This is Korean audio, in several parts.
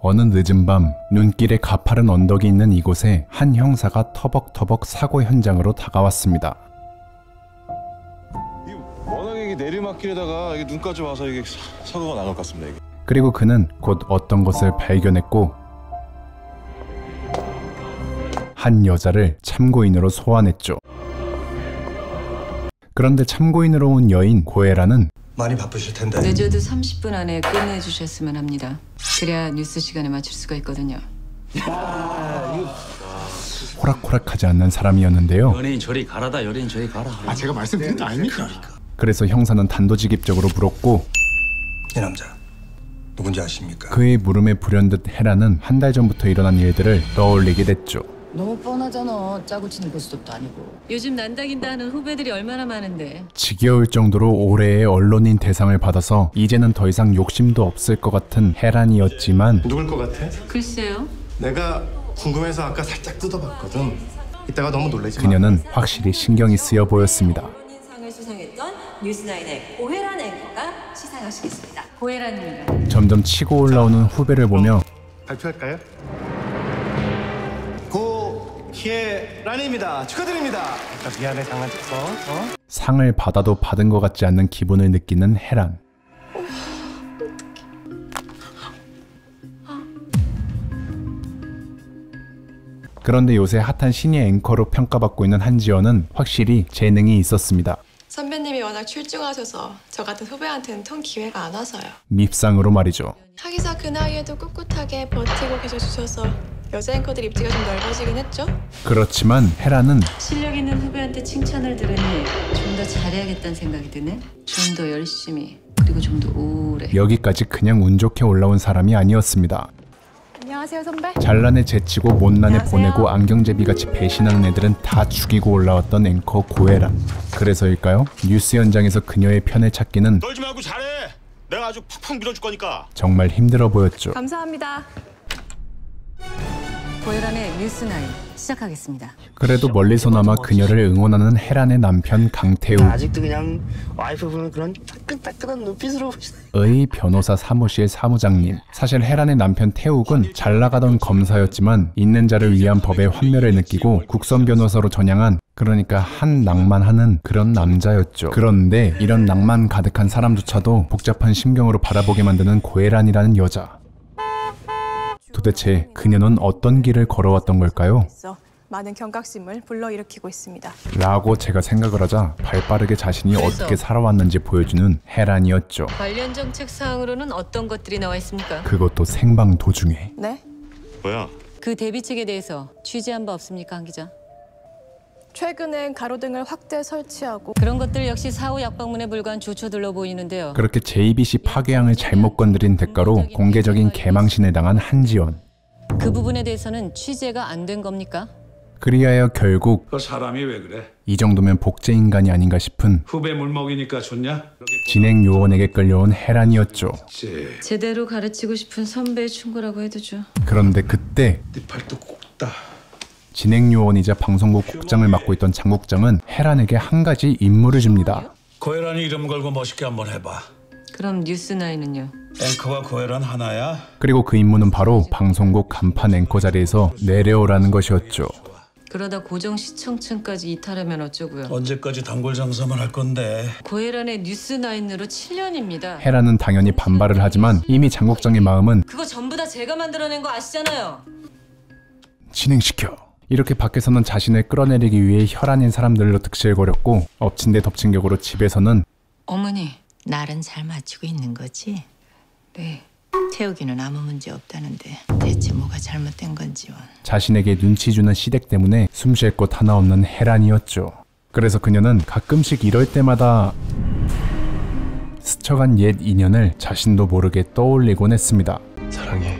어느 늦은 밤 눈길에 가파른 언덕이 있는 이곳에 한 형사가 터벅터벅 사고 현장으로 다가왔습니다. 워낙에 이게 내리막길에다가 이게 눈까지 와서 이게 사고가 난 것 같습니다. 이게. 그리고 그는 곧 어떤 것을 발견했고 한 여자를 참고인으로 소환했죠. 그런데 참고인으로 온 여인 고에라는 많이 바쁘실 텐데 늦어도 30분 안에 끝내주셨으면 합니다. 그래야 뉴스 시간에 맞출 수가 있거든요. 호락호락하지 않는 사람이었는데요. 연예인 저리 가라다. 연예인 저리 가라. 제가 말씀드린 거 아닙니까? 그래서 형사는 단도직입적으로 물었고 이 남자 누군지 아십니까? 그의 물음에 불현듯 헤라는 한 달 전부터 일어난 일들을 떠올리게 됐죠. 너무 뻔하잖아. 짜고 치는 고스톱도 아니고. 요즘 난다긴다 하는 후배들이 얼마나 많은데. 지겨울 정도로 올해의 언론인 대상을 받아서 이제는 더 이상 욕심도 없을 것 같은 헤란이었지만 누굴 것 같아? 글쎄요. 내가 궁금해서 아까 살짝 뜯어봤거든. 이따가 너무 놀라지 마. 그녀는 확실히 신경이 쓰여 보였습니다. 상을 수상했던 뉴스나인의 고혜란 앵커가 시상하시겠습니다. 고혜란입니다. 점점 치고 올라오는 후배를 보며 발표할까요? 고혜란입니다. 축하드립니다. 미안해 당황했어. 상을 받아도 받은 것 같지 않는 기분을 느끼는 헤란. 그런데 요새 핫한 신예 앵커로 평가받고 있는 한지연은 확실히 재능이 있었습니다. 선배님이 워낙 출중하셔서 저 같은 후배한테는 통 기회가 안 와서요. 밉상으로 말이죠. 하기사 그 나이에도 꿋꿋하게 버티고 계셔주셔서 여자 앵커들 입지가 좀 넓어지긴 했죠. 그렇지만 헤란은 실력 있는 후배한테 칭찬을 들으니 좀 더 잘해야겠다는 생각이 드네. 좀 더 열심히, 그리고 좀 더 오래. 여기까지 그냥 운 좋게 올라온 사람이 아니었습니다. 안녕하세요 선배. 잘난에 제치고 못난에 안녕하세요. 보내고 안경제비같이 배신하는 애들은 다 죽이고 올라왔던 앵커 고에란. 그래서일까요? 뉴스 현장에서 그녀의 편을 찾기는 떨지 말고 잘해. 내가 아주 팍팍 밀어줄 거니까. 정말 힘들어 보였죠. 감사합니다. 고혜란의 뉴스나인 시작하겠습니다. 그래도 멀리서나마 그녀를 응원하는 헤란의 남편 강태우. 아직도 그냥 와이프 보는 그런 따끈따끈한 눈빛으로 보시나요? 의 변호사 사무실 사무장님. 사실 헤란의 남편 태욱은 잘 나가던 검사였지만 있는 자를 위한 법의 환멸을 느끼고 국선 변호사로 전향한, 그러니까 한 낭만하는 그런 남자였죠. 그런데 이런 낭만 가득한 사람조차도 복잡한 심경으로 바라보게 만드는 고혜란이라는 여자. 도대체 그녀는 어떤 길을 걸어왔던 걸까요? 많은 경각심을 불러일으키고 있습니다. 라고 제가 생각을 하자 발빠르게 자신이 어떻게 살아왔는지 보여주는 헤란이었죠. 관련 정책 사항으로는 어떤 것들이 나와 있습니까? 그것도 생방 도중에. 네? 뭐야? 그 대비책에 대해서 취재한 바 없습니까, 한 기자? 최근엔 가로등을 확대 설치하고 그런 것들 역시 사후 약방문에 불과한 조처들로 보이는데요. 그렇게 JBC 파괴항을 잘못 건드린 대가로 공개적인 개망신을 당한 한지연. 그 부분에 대해서는 취재가 안 된 겁니까? 그리하여 결국 그 사람이 왜 그래? 이 정도면 복제인간이 아닌가 싶은 후배 물 먹이니까 좋냐? 진행 요원에게 끌려온 헤란이었죠. 제대로 가르치고 싶은 선배의 충고라고 해두죠. 그런데 그때 네 팔뚝 곱다. 진행 요원이자 방송국 국장을 맡고 있던 장 국장은 헤란에게 한 가지 임무를 줍니다. 고혜란이 이름 걸고 멋있게 한번 해봐. 그럼 뉴스나인은요? 앵커와 고혜란 하나야? 그리고 그 임무는 바로 방송국 간판 앵커 자리에서 내려오라는 것이었죠. 그러다 고정 시청층까지 이탈하면 어쩌고요? 언제까지 단골 장사만 할 건데? 고혜란의 뉴스나인으로 7년입니다. 헤란은 당연히 반발을 하지만 이미 장 국장의 마음은 그거 전부 다 제가 만들어낸 거 아시잖아요. 진행시켜. 이렇게 밖에서는 자신을 끌어내리기 위해 혈안인 사람들로 득실거렸고 엎친 데 덮친 격으로 집에서는 어머니. 날은 잘 맞추고 있는 거지? 네. 태우기는 아무 문제 없다는데 대체 뭐가 잘못된 건지. 자신에게 눈치 주는 시댁 때문에 숨 쉴 곳 하나 없는 헤란이었죠. 그래서 그녀는 가끔씩 이럴 때마다 스쳐간 옛 인연을 자신도 모르게 떠올리곤 했습니다. 사랑해.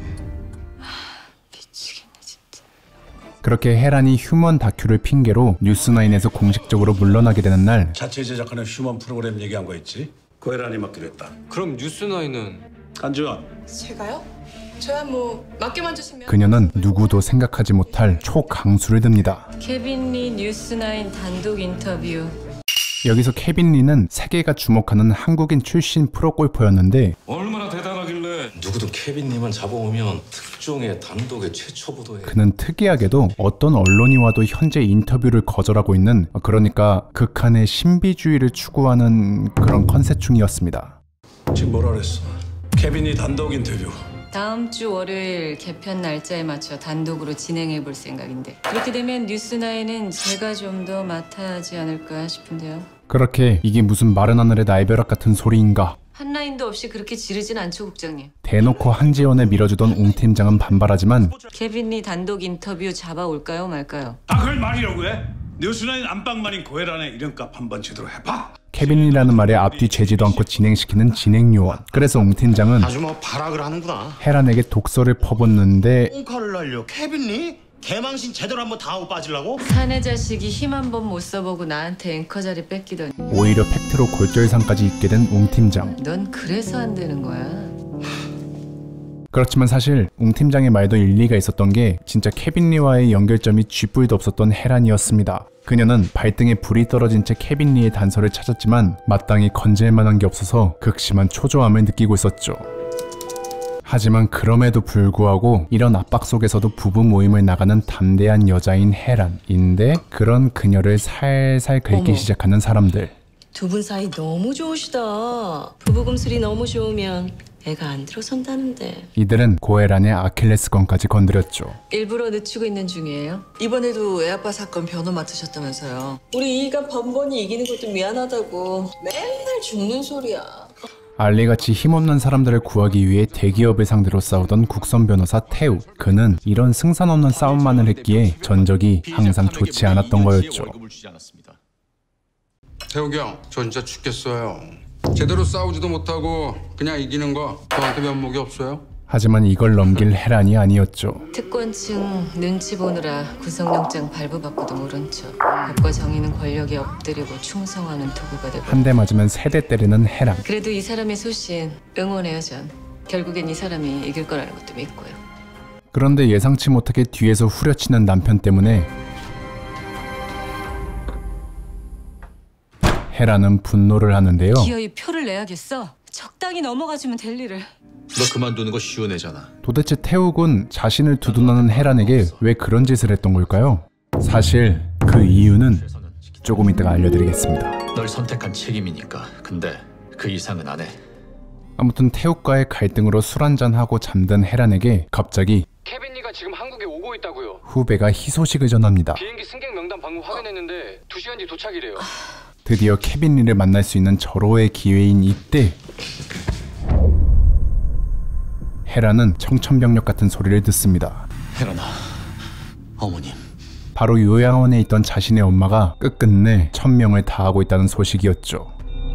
미치겠네 진짜. 그렇게 헤란이 휴먼 다큐를 핑계로 뉴스나인에서 공식적으로 물러나게 되는 날, 자체 제작하는 휴먼 프로그램 얘기한 거 있지? 고혜란이 맡기로 했다. 그럼 뉴스나인은 한지원. 제가요? 저야 뭐 맡겨만 주시면. 그녀는 누구도 생각하지 못할 초강수를 듭니다. 케빈 리 뉴스나인 단독 인터뷰. 여기서 케빈 리는 세계가 주목하는 한국인 출신 프로골퍼였는데 얼마나 대단한 하길래. 누구든 케빈님은 잡아오면 특종의 단독의 최초 보도에. 그는 특이하게도 어떤 언론이 와도 현재 인터뷰를 거절하고 있는, 그러니까 극한의 신비주의를 추구하는 그런 컨셉충이었습니다. 지금 뭐라 그랬어? 케빈이 단독 인터뷰. 다음 주 월요일 개편 날짜에 맞춰 단독으로 진행해 볼 생각인데 그렇게 되면 뉴스나인은 제가 좀 더 맡아야 하지 않을까 싶은데요. 그렇게 이게 무슨 마른 하늘의 날벼락 같은 소리인가? 한 라인도 없이 그렇게 지르진 않죠, 국장님. 대놓고 한지원에 밀어주던 웅 팀장은 반발하지만 케빈이 단독 인터뷰 잡아올까요 말까요? 아, 그걸 말이라고 해? 뉴스나인 안방만인 고혜란의 이름값 한번 제대로 해봐. 케빈이라는 말에 앞뒤 재지도 않고 진행시키는 진행요원. 그래서 웅 팀장은 아주 뭐 발악을 하는구나. 헤란에게 독서를 퍼붓는데 꽁카를 날려. 케빈니? 개망신 제대로 한번 당하고 빠지려고? 사내 자식이 힘 한 번 못 써보고 나한테 앵커 자리 뺏기더니 오히려 팩트로 골절상까지 입게 된 웅 팀장. 넌 그래서 안 되는 거야. 그렇지만 사실 웅 팀장의 말도 일리가 있었던 게 진짜 케빈리와의 연결점이 쥐뿔도 없었던 헤란이었습니다. 그녀는 발등에 불이 떨어진 채 케빈리의 단서를 찾았지만 마땅히 건질 만한 게 없어서 극심한 초조함을 느끼고 있었죠. 하지만 그럼에도 불구하고 이런 압박 속에서도 부부 모임을 나가는 담대한 여자인 헤란인데 그런 그녀를 살살 긁기 시작하는 사람들. 두 분 사이 너무 좋으시다. 부부금슬이 너무 좋으면 애가 안 들어선다는데. 이들은 고혜란의 아킬레스건까지 건드렸죠. 일부러 늦추고 있는 중이에요? 이번에도 애아빠 사건 변호 맡으셨다면서요. 우리 이가 번번이 이기는 것도 미안하다고 맨날 죽는 소리야. 알리같이 힘없는 사람들을 구하기 위해 대기업을 상대로 싸우던 국선 변호사 태우. 그는 이런 승산 없는 싸움만을 했기에 전적이 항상 좋지 않았던 거였죠. 태욱이 형, 저 진짜 죽겠어요. 제대로 싸우지도 못하고 그냥 이기는 거 저한테 면목이 없어요? 하지만 이걸 넘길 헤란이 아니었죠. 특권층 눈치 보느라 구속영장 발부받고도 모른 척 법과 정의는 권력에 엎드리고 충성하는 도구가 되고 한 대 맞으면 세 대 때리는 헤란. 그래도 이 사람의 소신 응원해요 전. 결국엔 이 사람이 이길 거라는 것도 믿고요. 그런데 예상치 못하게 뒤에서 후려치는 남편 때문에 헤란은 분노를 하는데요. 기어이 표를 내야겠어. 적당히 넘어가주면 될 일을. 너 그만두는 거 쉬운 애잖아. 도대체 태욱은 자신을 두둔하는 헤란에게 왜 그런 짓을 했던 걸까요? 사실 그 이유는 조금 이따가 알려드리겠습니다. 널 선택한 책임이니까. 근데 그 이상은 안 해. 아무튼 태욱과의 갈등으로 술 한잔하고 잠든 헤란에게 갑자기 케빈리가 지금 한국에 오고 있다고요. 후배가 희소식을 전합니다. 비행기 승객 명단 방금 확인했는데 2시간 뒤 도착이래요. 드디어 케빈리를 만날 수 있는 절호의 기회인 이때 헤란은 청천벽력 같은 소리를 듣습니다. 헤란아, 어머님. 바로 요양원에 있던 자신의 엄마가 끝끝내 천명을 다하고 있다는 소식이었죠.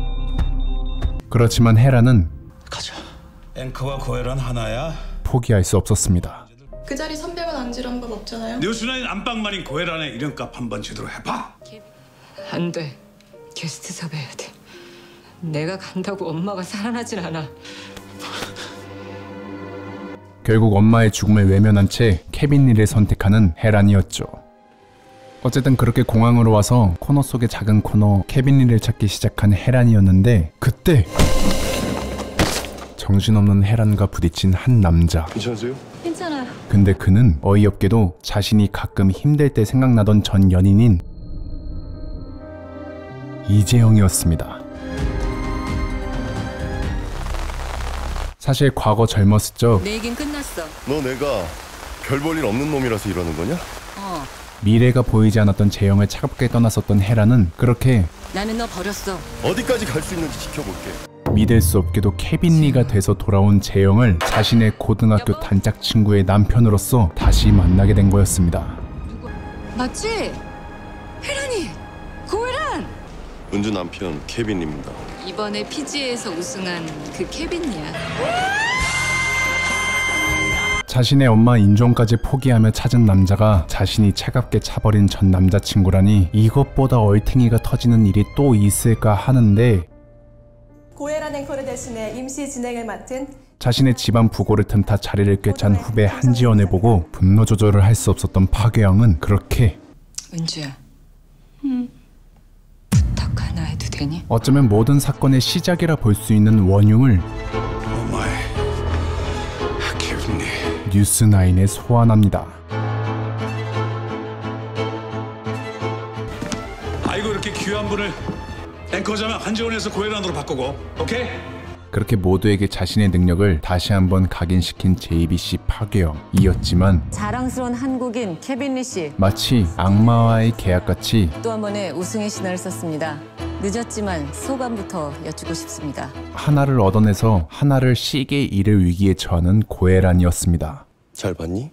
그렇지만 헤란은 가자. 앵커와 고혜란 하나야? 포기할 수 없었습니다. 그 자리 선배만 앉으란 법 없잖아요. 뉴스나인 안방만인 고혜란의 이름값 한번 제대로 해봐. 안 돼. 게스트 섭외해야 돼. 내가 간다고 엄마가 살아나질 않아. 결국 엄마의 죽음을 외면한 채 케빈리를 선택하는 헤란이었죠. 어쨌든 그렇게 공항으로 와서 코너 속의 작은 코너 케빈리를 찾기 시작한 헤란이었는데 그때 정신없는 헤란과 부딪힌 한 남자. 괜찮으세요? 괜찮아요. 근데 그는 어이없게도 자신이 가끔 힘들 때 생각나던 전 연인인 이재영이었습니다. 사실 과거 젊었을 적 내 얘긴 끝났어. 너 내가 별 볼 일 없는 놈이라서 이러는 거냐? 미래가 보이지 않았던 재영을 차갑게 떠났었던 헤라는 그렇게 나는 너 버렸어. 어디까지 갈 수 있는지 지켜볼게. 믿을 수 없게도 케빈리가 돼서 돌아온 재영을 자신의 고등학교 단짝 친구의 남편으로서 다시 만나게 된 거였습니다. 맞지? 헤란이! 고혜란! 은주 남편 케빈입니다. 이번에 PGA에서 우승한 그 케빈이야. 자신의 엄마 인종까지 포기하며 찾은 남자가 자신이 차갑게 차버린 전 남자친구라니 이것보다 얼탱이가 터지는 일이 또 있을까 하는데 고혜란 앵커를 대신해 임시 진행을 맡은 자신의 집안 부고를 틈타 자리를 꿰찬 후배 한지원을 보고 분노 조절을 할 수 없었던 파괴영은 그렇게 은주야. 부탁 하나 해도 되니? 어쩌면 모든 사건의 시작이라 볼 수 있는 원흉을 뉴스9에 소환합니다. 아이고 이렇게 귀한 분을 앵커자만 한지원에서 고혜란으로 바꾸고 오케이? 그렇게 모두에게 자신의 능력을 다시 한번 각인시킨 JBC 파괴형이었지만 자랑스러운 한국인 케빈 리 씨. 마치 악마와의 계약같이 또 한 번의 우승의 신화를 썼습니다. 늦었지만 소감부터 여쭙고 싶습니다. 하나를 얻어내서 하나를 시계 잃을 위기에 처하는 고혜란이었습니다. 잘 봤니?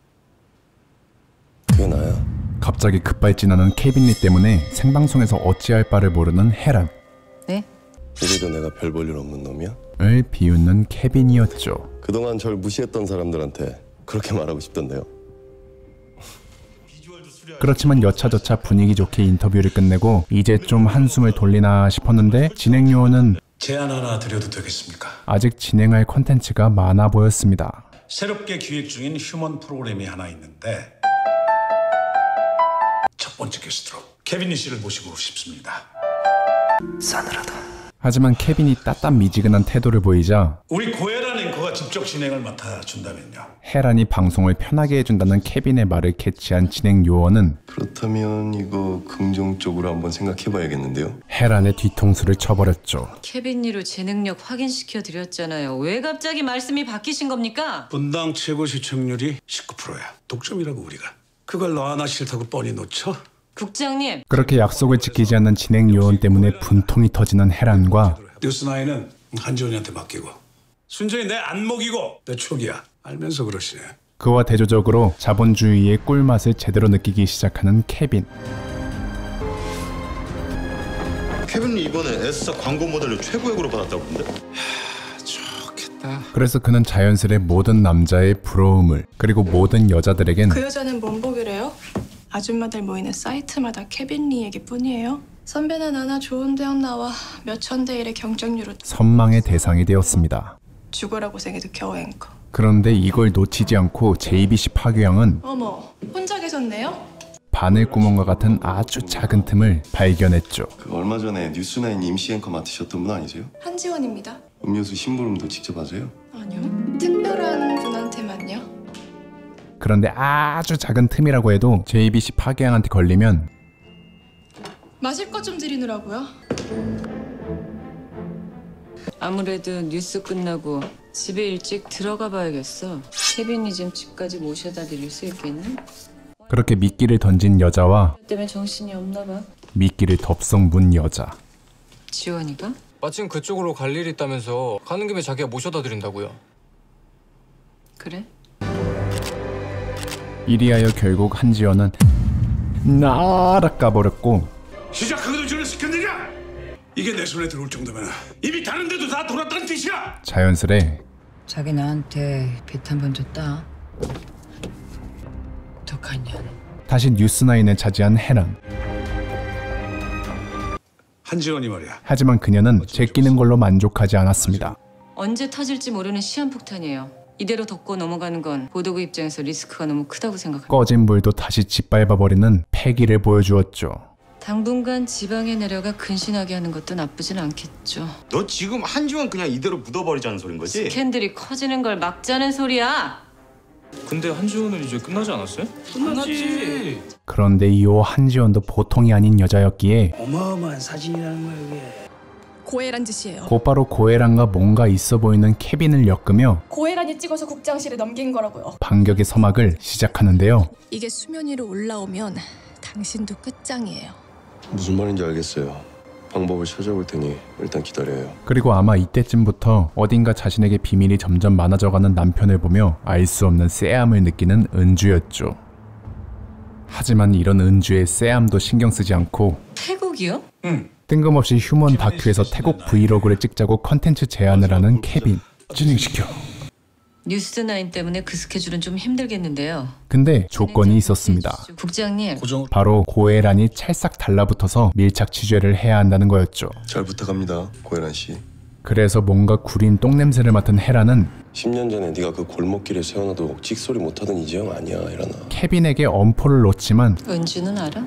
그게 나야. 갑자기 급발진하는 케빈 리 때문에 생방송에서 어찌할 바를 모르는 헤란. 네? 이래도 내가 별 볼 일 없는 놈이야? 을 비웃는 케빈이었죠. 그동안 절 무시했던 사람들한테 그렇게 말하고 싶던데요. 그렇지만 여차저차 분위기 좋게 인터뷰를 끝내고 이제 좀 한숨을 돌리나 싶었는데 진행 요원은 제안 하나 드려도 되겠습니까? 아직 진행할 콘텐츠가 많아 보였습니다. 새롭게 기획 중인 휴먼 프로그램이 하나 있는데 첫 번째 게스트로 케빈 리 씨를 모시고 싶습니다. 싸늘하다. 하지만 케빈이 따뜻미지근한 태도를 보이자 우리 고혜란 앵커가 직접 진행을 맡아준다면요. 헤란이 방송을 편하게 해준다는 케빈의 말을 캐치한 진행 요원은 그렇다면 이거 긍정적으로 한번 생각해봐야겠는데요. 헤란의 뒤통수를 쳐버렸죠. 케빈 리로 제 능력 확인시켜 드렸잖아요. 왜 갑자기 말씀이 바뀌신 겁니까? 분당 최고 시청률이 19%야. 독점이라고 우리가. 그걸 너 하나 싫다고 뻔히 놓쳐? 국장님. 그렇게 약속을 지키지 않는 진행 요원 때문에 분통이 터지는 헤란과 뉴스9은 한지원이한테 맡기고 순전히 내 안목이고 내 촉이야. 알면서 그러시네. 그와 대조적으로 자본주의의 꿀맛을 제대로 느끼기 시작하는 케빈. 케빈이 이번에 S사 광고 모델로 최고액으로 받았다고 그러는데? 좋겠다. 그래서 그는 자연스레 모든 남자의 부러움을 그리고 모든 여자들에겐 그 여자는 뭔 보기래요? 아줌마들 모이는 사이트마다 케빈 리 얘기뿐이에요. 선배는 하나 좋은 대학 나와 몇천 대 1의 경쟁률로 선망의 대상이 되었습니다. 죽어라 고생해도 겨우 앵커. 그런데 이걸 놓치지 않고 JBC 파괴형은 어머, 혼자 계셨네요? 바늘구멍과 같은 아주 작은 틈을 발견했죠. 그 얼마 전에 뉴스9 임시 앵커 맡으셨던 분 아니세요? 한지원입니다. 음료수 심부름도 직접 하세요? 아니요. 특별한 분한테만요. 그런데 아주 작은 틈이라고 해도 JBC 파괴형한테 걸리면 마실 것 좀 드리느라고요. 아무래도 뉴스 끝나고 집에 일찍 들어가 봐야겠어. 케빈이 좀 집까지 모셔다 드릴 수 있겠니? 그렇게 미끼를 던진 여자와 때문에 정신이 없나 봐. 미끼를 덥석 문 여자. 지원이가? 마침 그쪽으로 갈 일이 있다면서 가는 김에 자기가 모셔다 드린다고요. 그래? 이리하여 결국 한지원은 나락 가버렸고 시작하기도 전에 시켰느냐? 이게 내 손에 들어올 정도면 이미 다른 데도 다 돌았다는 뜻이야. 자연스레 자기 나한테 빚 한 번 줬다. 독한 년. 다시 뉴스9을 차지한 헤란. 한지원이 말이야. 하지만 그녀는 제끼는 걸로 만족하지 않았습니다. 언제 터질지 모르는 시한폭탄이에요. 이대로 덮고 넘어가는 건 보도국 입장에서 리스크가 너무 크다고 생각합니다. 꺼진 불도 다시 짓밟아버리는 패기를 보여주었죠. 당분간 지방에 내려가 근신하게 하는 것도 나쁘진 않겠죠. 너 지금 한지원 그냥 이대로 묻어버리자는 소린 거지? 스캔들이 커지는 걸 막자는 소리야. 근데 한지원은 이제 끝나지 않았어요? 끝났지. 그런데 이호 한지원도 보통이 아닌 여자였기에 어마어마한 사진이라는 거야 이게. 고혜란 짓이에요. 곧바로 고혜란과 뭔가 있어 보이는 케빈을 엮으며 고혜란이 찍어서 국장실에 넘긴 거라고요. 반격의 서막을 시작하는데요. 이게 수면 위로 올라오면 당신도 끝장이에요. 무슨 말인지 알겠어요. 방법을 찾아볼 테니 일단 기다려요. 그리고 아마 이때쯤부터 어딘가 자신에게 비밀이 점점 많아져가는 남편을 보며 알 수 없는 쎄함을 느끼는 은주였죠. 하지만 이런 은주의 쎄함도 신경 쓰지 않고 태국이요? 응. 뜬금없이 휴먼 다큐에서 태국 브이로그를 찍자고 컨텐츠 제안을 하는 케빈. 진행시켜. 뉴스9 때문에 그 스케줄은 좀 힘들겠는데요. 근데 조건이 있었습니다. 국장님. 바로 고혜란이 찰싹 달라붙어서 밀착 취재를 해야 한다는 거였죠. 잘 부탁합니다, 고혜란 씨. 그래서 뭔가 구린 똥냄새를 맡은 헤란은 10년 전에 네가 그 골목길에 세워놔도 찍소리 못하던 이재영 아니야, 헤란아. 케빈에게 엄포를 놓지만 은주는 알아?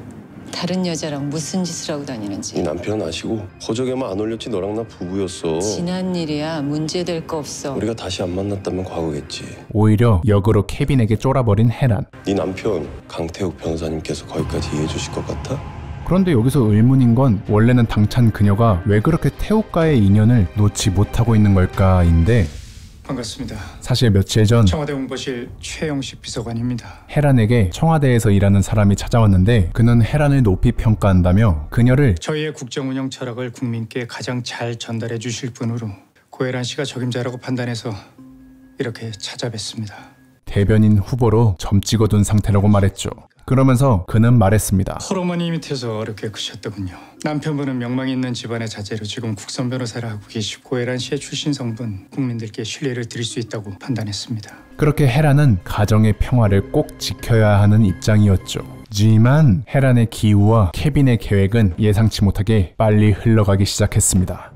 다른 여자랑 무슨 짓을 하고 다니는지. 네 남편은 아시고 호적에만 안 올렸지 너랑 나 부부였어. 지난 일이야. 문제될 거 없어. 우리가 다시 안 만났다면 과거겠지. 오히려 역으로 케빈에게 쫄아버린 헤란. 네 남편 강태욱 변호사님께서 거기까지 이해해 주실 것 같아? 그런데 여기서 의문인 건 원래는 당찬 그녀가 왜 그렇게 태욱과의 인연을 놓지 못하고 있는 걸까인데 반갑습니다. 사실 며칠 전 청와대 홍보실 최영식 비서관입니다. 헤란에게 청와대에서 일하는 사람이 찾아왔는데 그는 헤란을 높이 평가한다며 그녀를 저희의 국정운영 철학을 국민께 가장 잘 전달해 주실 분으로 고혜란 씨가 적임자라고 판단해서 이렇게 찾아뵙습니다. 대변인 후보로 점 찍어둔 상태라고 말했죠. 그러면서 그는 말했습니다. 홀어머니 밑에서 어렵게 크셨더군요. 남편분은 명망 있는 집안의 자제로 지금 국선 변호사를 하고 계시고 고혜란 씨의 출신 성분 국민들께 신뢰를 드릴 수 있다고 판단했습니다. 그렇게 헤란은 가정의 평화를 꼭 지켜야 하는 입장이었죠. 지만 헤란의 기우와 케빈의 계획은 예상치 못하게 빨리 흘러가기 시작했습니다.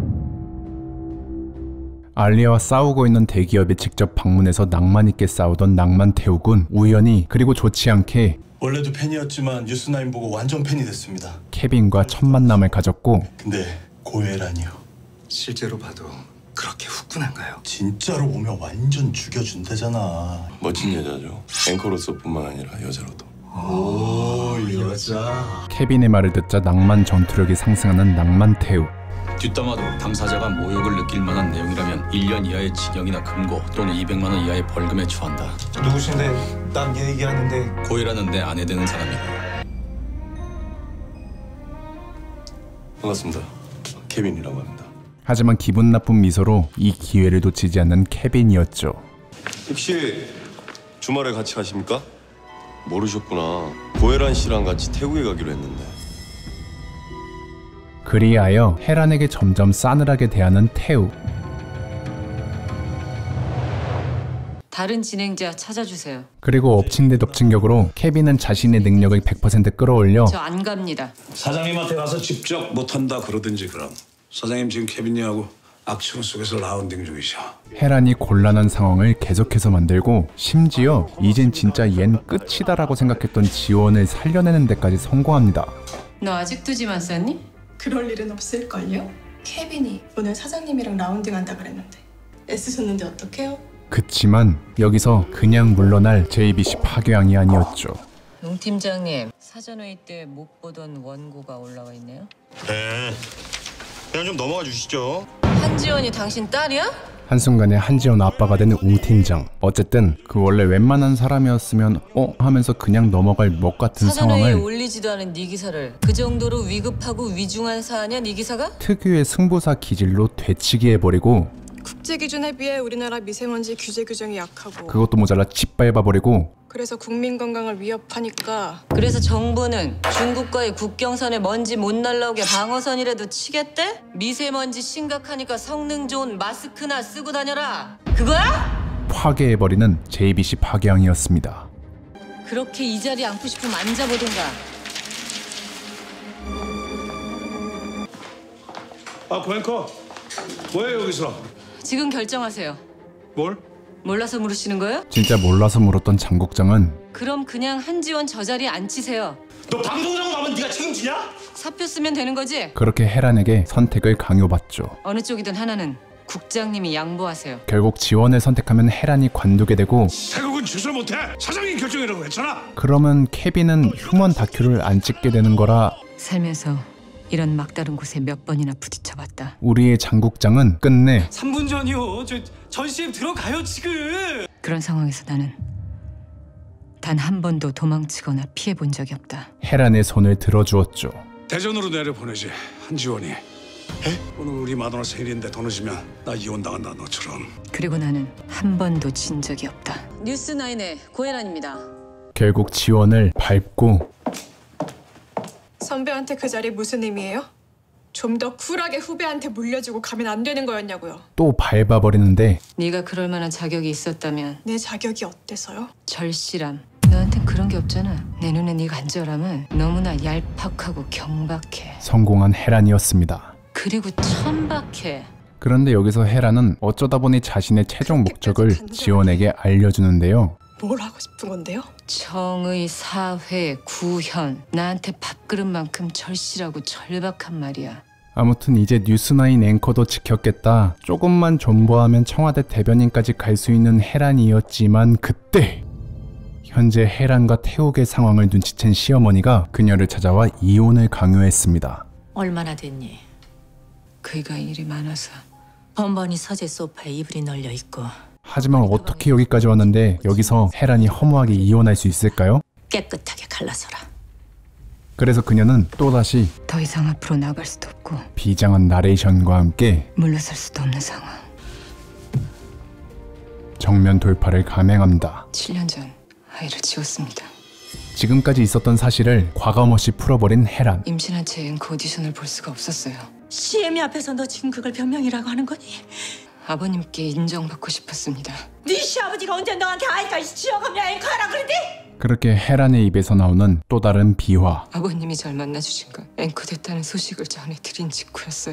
알리아와 싸우고 있는 대기업에 직접 방문해서 낭만 있게 싸우던 낭만 태욱은 우연히 그리고 좋지 않게 원래도 팬이었지만 뉴스9 보고 완전 팬이 됐습니다. 케빈과 첫 만남을 가졌고 근데 고혜란이요. 실제로 봐도 그렇게 후끈한가요? 진짜로 보면 완전 죽여준대잖아. 멋진 여자죠. 앵커로서뿐만 아니라 여자로도. 오, 여자. 케빈의 말을 듣자 낭만 전투력이 상승하는 낭만 태욱. 뒷담화도 당사자가 모욕을 느낄 만한 내용이라면 1년 이하의 징역이나 금고 또는 200만 원 이하의 벌금에 처한다. 누구신데 남 얘기하는데. 고혜라는 내 아내 되는 사람이야. 반갑습니다. 케빈이라고 합니다. 하지만 기분 나쁜 미소로 이 기회를 놓치지 않는 케빈이었죠. 혹시 주말에 같이 가십니까? 모르셨구나. 고혜란 씨랑 같이 태국에 가기로 했는데. 그리하여 헤란에게 점점 싸늘하게 대하는 태욱. 다른 진행자 찾아주세요. 그리고 엎친 데 덮친 격으로 케빈은 자신의 능력을 100% 끌어올려 저 안 갑니다. 사장님한테 가서 직접 못한다 그러든지 그럼. 사장님 지금 케빈님하고 악천 속에서 라운딩 중이셔. 헤란이 곤란한 상황을 계속해서 만들고 심지어 이젠 진짜 얜 끝이다라고 생각했던 지원을 살려내는 데까지 성공합니다. 너 아직도 지만 쌌니? 그럴 일은 없을걸요? 케빈이 오늘 사장님이랑 라운딩 한다 그랬는데 애쓰셨는데 어떡해요? 그치만 여기서 그냥 물러날 JBC 파괴왕이 아니었죠. 용 팀장님, 사전회의 때 못 보던 원고가 올라와 있네요. 네. 그냥 좀 넘어가 주시죠. 한지원이 당신 딸이야? 한순간에 한지원 아빠가 된 우 팀장. 어쨌든 그 원래 웬만한 사람이었으면 하면서 그냥 넘어갈 못 같은 사전회의에 상황을 올리지도 않은 네 기사를 그 정도로 위급하고 위중한 사안이야 네 기사가? 특유의 승부사 기질로 되치게 해버리고 국제 기준에 비해 우리나라 미세먼지 규제 규정이 약하고 그것도 모자라 짓밟아버리고 그래서 국민 건강을 위협하니까 그래서 정부는 중국과의 국경선에 먼지 못 날라오게 방어선이라도 치겠대? 미세먼지 심각하니까 성능 좋은 마스크나 쓰고 다녀라. 그거야? 파괴해버리는 JBC 파괴왕이었습니다. 그렇게 이 자리에 앉고 싶으면 앉아보든가. 아, 고앵커. 뭐예요 여기서? 지금 결정하세요. 뭘? 몰라서 물으시는 거예요? 진짜 몰라서 물었던 장국장은 그럼 그냥 한지원 저 자리에 앉히세요. 너 방송장 가면 네가 책임지냐? 사표 쓰면 되는 거지? 그렇게 헤란에게 선택을 강요받죠. 어느 쪽이든 하나는 국장님이 양보하세요. 결국 지원을 선택하면 헤란이 관두게 되고 태국은 취소 못해. 사장님 결정이라고 했잖아. 그러면 케빈은 휴먼 다큐를 안 찍게 되는 거라 살면서 이런 막다른 곳에 몇 번이나 부딪혀봤다. 우리의 장국장은 끝내 3분 전이요. 저 전시회 들어가요 지금. 그런 상황에서 나는 단 한 번도 도망치거나 피해본 적이 없다. 헤란의 손을 들어주었죠. 대전으로 내려보내지. 한지원이. 오늘 우리 마누라 생일인데 더 늦으면 나 이혼당한다 너처럼. 그리고 나는 한 번도 진 적이 없다. 뉴스9의 고혜란입니다. 결국 지원을 밟고 선배한테 그 자리 무슨 의미예요? 좀 더 쿨하게 후배한테 물려주고 가면 안 되는 거였냐고요. 또 밟아버리는데 네가 그럴 만한 자격이 있었다면. 내 자격이 어때서요? 절실함. 너한텐 그런 게 없잖아. 내 눈에 네 간절함은 너무나 얄팍하고 경박해. 성공한 헤란이었습니다. 그리고 천박해. 그런데 여기서 헤란은 어쩌다 보니 자신의 최종 목적을 지원에게 알려주는데요. 뭘 하고 싶은 건데요? 청의, 사회, 구현. 나한테 밥그릇만큼 절실하고 절박한 말이야. 아무튼 이제 뉴스9 앵커도 지켰겠다. 조금만 존버하면 청와대 대변인까지 갈 수 있는 혜란이었지만 그때 현재 혜란과 태욱의 상황을 눈치챈 시어머니가 그녀를 찾아와 이혼을 강요했습니다. 얼마나 됐니? 그이가 일이 많아서. 번번이 서재 소파에 이불이 널려 있고. 하지만 어떻게 여기까지 왔는데 여기서 혜란이 허무하게 이혼할 수 있을까요? 깨끗하게 갈라서라. 그래서 그녀는 또다시 더 이상 앞으로 나갈 수도 없고 비장한 나레이션과 함께 물러설 수도 없는 상황. 정면 돌파를 감행합니다. 7년 전 아이를 지웠습니다. 지금까지 있었던 사실을 과감없이 풀어버린 혜란. 임신한 채 앵커 오디션을 볼 수가 없었어요. 시애미 앞에서 너 지금 그걸 변명이라고 하는 거니? 아버님께 인정받고 싶었습니다. 네 시아버지가 언제 너한테 아이까지 지어가며 앵커하라 그러대? 그렇게 혜란의 입에서 나오는 또 다른 비화. 아버님이 절 만나주신 건 앵커 됐다는 소식을 전해드린 직후였어요.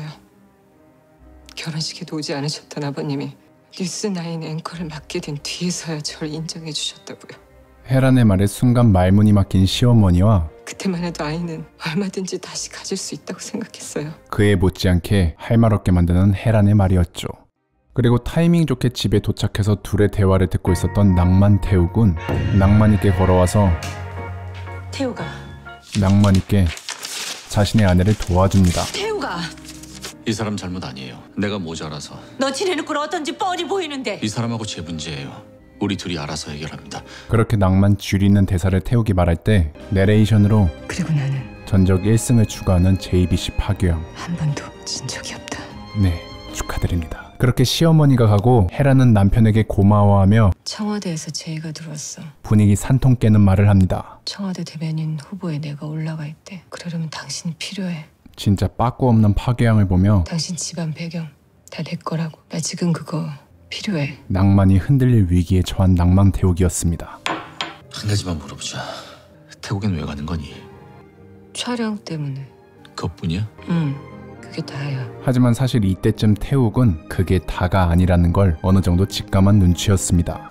결혼식에도 오지 않으셨던 아버님이 뉴스9 앵커를 맡게 된 뒤에서야 절 인정해 주셨다고요. 혜란의 말에 순간 말문이 막힌 시어머니와 그때만 해도 아이는 얼마든지 다시 가질 수 있다고 생각했어요. 그에 못지않게 할 말 없게 만드는 혜란의 말이었죠. 그리고 타이밍 좋게 집에 도착해서 둘의 대화를 듣고 있었던 낭만 태욱은 낭만 있게 걸어와서 태우가 낭만 있게 자신의 아내를 도와줍니다. 태우가 이 사람 잘못 아니에요. 내가 모자라서. 너 지내는 꼴 어떤지 뻔히 보이는데. 이 사람하고 제 문제예요. 우리 둘이 알아서 해결합니다. 그렇게 낭만 쥐리는 대사를 태욱이 말할 때 내레이션으로 그리고 나는 전적 1승을 추가하는 JBC 파괴형. 한 번도 진 적이 없다. 네, 축하드립니다. 그렇게 시어머니가 가고 혜란은 남편에게 고마워하며 청와대에서 제의가 들어왔어. 분위기 산통 깨는 말을 합니다. 청와대 대변인 후보에 내가 올라가 있대. 그러려면 당신이 필요해. 진짜 빠꾸 없는 파괴형을 보며 당신 집안 배경 다 내 거라고. 나 지금 그거 필요해. 낭만이 흔들릴 위기에 처한 낭만 태욱이었습니다. 한 가지만 물어보자. 태국엔 왜 가는 거니? 촬영 때문에. 그것뿐이야? 응, 그게 다야. 하지만 사실 이때쯤 태욱은 그게 다가 아니라는 걸 어느 정도 직감한 눈치였습니다.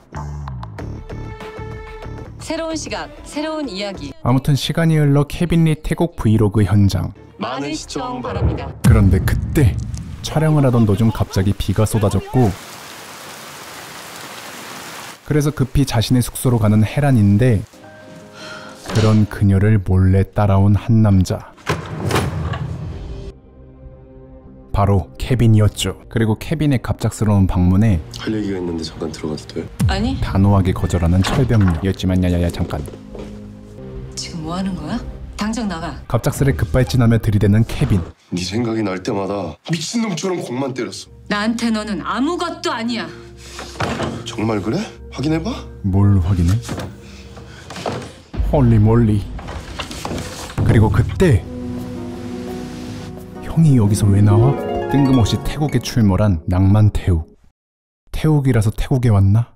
새로운 시각, 새로운 이야기. 아무튼 시간이 흘러 케빈리 태국 브이로그 현장. 많은 시청 바랍니다. 그런데 그때 촬영을 하던 도중 갑자기 비가 쏟아졌고 그래서 급히 자신의 숙소로 가는 혜란인데 그런 그녀를 몰래 따라온 한 남자. 바로 케빈이었죠. 그리고 케빈의 갑작스러운 방문에 할 얘기가 있는데 잠깐 들어가도 돼? 아니. 단호하게 거절하는 철벽녀였지만 야야야 잠깐. 지금 뭐 하는 거야? 당장 나가. 갑작스레 급발진하며 들이대는 케빈. 네 생각이 날 때마다 미친놈처럼 공만 때렸어. 나한테 너는 아무것도 아니야. 정말 그래? 확인해봐? 뭘 확인해? 홀리 몰리. 그리고 그때 형이 여기서 왜 나와? 뜬금없이 태국에 출몰한 낭만 태욱. 태욱이라서 태국에 왔나?